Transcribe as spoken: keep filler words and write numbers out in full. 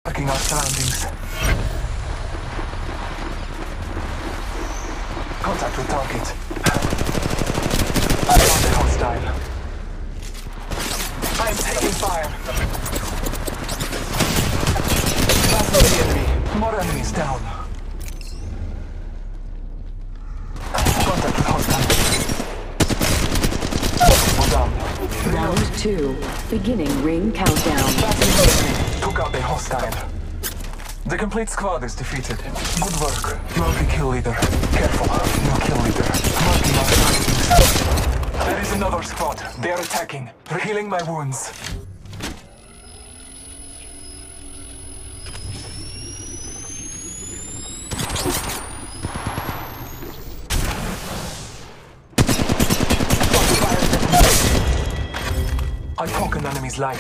Marking our surroundings. Contact with target. I found a hostile. I am taking fire. That's not the enemy. More enemies down. Contact with hostile. We're down. Round two. Beginning ring countdown. Took out a hostile. The complete squad is defeated. Good work. You are the kill leader. Careful. No kill leader. Marking our surroundings. There is another squad. They are attacking. Healing my wounds. I took an enemy's life.